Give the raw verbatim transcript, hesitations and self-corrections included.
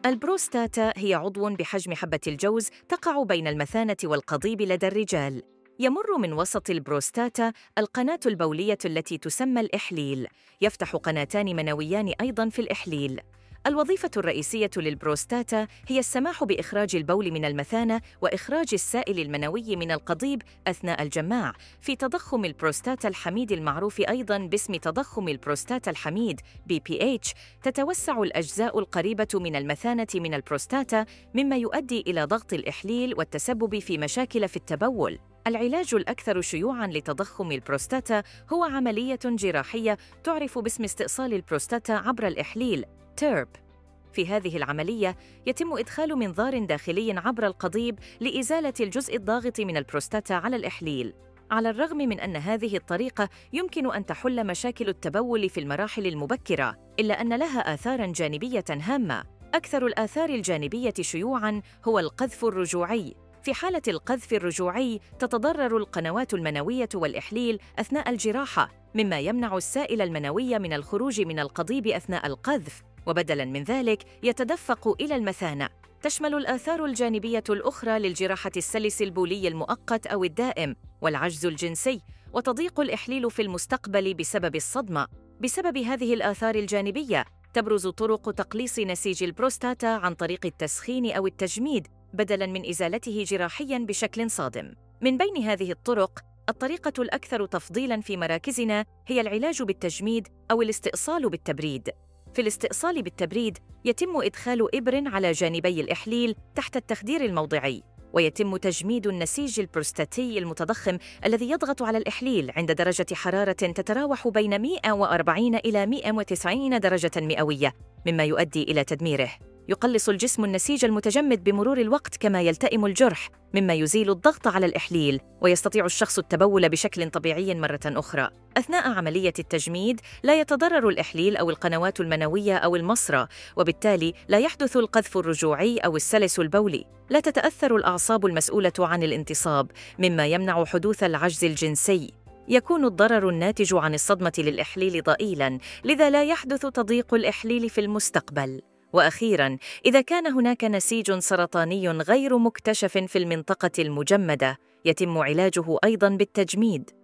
البروستاتا هي عضو بحجم حبة الجوز تقع بين المثانة والقضيب لدى الرجال. يمر من وسط البروستاتا القناة البولية التي تسمى الإحليل. يفتح قناتان منويان أيضاً في الإحليل. الوظيفة الرئيسية للبروستاتا هي السماح بإخراج البول من المثانة وإخراج السائل المنوي من القضيب أثناء الجماع. في تضخم البروستاتا الحميد المعروف أيضاً باسم تضخم البروستاتا الحميد بي بي إتش، تتوسع الأجزاء القريبة من المثانة من البروستاتا، مما يؤدي إلى ضغط الإحليل والتسبب في مشاكل في التبول. العلاج الأكثر شيوعاً لتضخم البروستاتا هو عملية جراحية تعرف باسم استئصال البروستاتا عبر الإحليل تيرب. في هذه العملية يتم إدخال منظار داخلي عبر القضيب لإزالة الجزء الضاغط من البروستاتا على الإحليل. على الرغم من أن هذه الطريقة يمكن أن تحل مشاكل التبول في المراحل المبكرة، إلا أن لها آثاراً جانبية هامة. أكثر الآثار الجانبية شيوعاً هو القذف الرجوعي. في حالة القذف الرجوعي تتضرر القنوات المنوية والإحليل أثناء الجراحة، مما يمنع السائل المنوي من الخروج من القضيب أثناء القذف، وبدلاً من ذلك يتدفق إلى المثانة. تشمل الآثار الجانبية الأخرى للجراحة السلس البولي المؤقت أو الدائم، والعجز الجنسي، وتضيق الإحليل في المستقبل بسبب الصدمة. بسبب هذه الآثار الجانبية تبرز طرق تقليص نسيج البروستاتا عن طريق التسخين أو التجميد بدلاً من إزالته جراحياً بشكل صادم. من بين هذه الطرق، الطريقة الأكثر تفضيلاً في مراكزنا هي العلاج بالتجميد أو الاستئصال بالتبريد. في الاستئصال بالتبريد يتم إدخال إبر على جانبي الإحليل تحت التخدير الموضعي، ويتم تجميد النسيج البروستاتي المتضخم الذي يضغط على الإحليل عند درجة حرارة تتراوح بين مئة وأربعين إلى مئة وتسعين درجة مئوية، مما يؤدي إلى تدميره. يقلص الجسم النسيج المتجمد بمرور الوقت كما يلتئم الجرح، مما يزيل الضغط على الإحليل، ويستطيع الشخص التبول بشكل طبيعي مرة أخرى. أثناء عملية التجميد لا يتضرر الإحليل أو القنوات المنوية أو المصرة، وبالتالي لا يحدث القذف الرجوعي أو السلس البولي. لا تتأثر الأعصاب المسؤولة عن الانتصاب، مما يمنع حدوث العجز الجنسي. يكون الضرر الناتج عن الصدمة للإحليل ضئيلاً، لذا لا يحدث تضييق الإحليل في المستقبل. وأخيراً، إذا كان هناك نسيج سرطاني غير مكتشف في المنطقة المجمدة، يتم علاجه أيضاً بالتجميد.